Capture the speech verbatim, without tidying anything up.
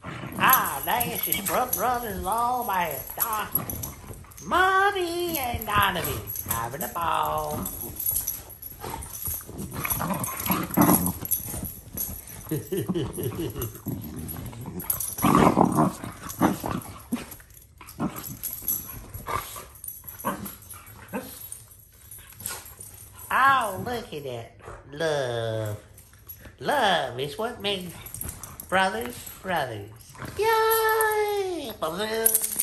Ah, that's just Brooke Brothers all about. Ah, Monty and Donovan having a ball. Oh, look at that. Love. Love is what makes brothers brothers. Yay! Balloon.